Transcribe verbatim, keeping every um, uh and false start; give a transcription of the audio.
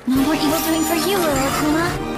No more evil doing for you, little Akuma.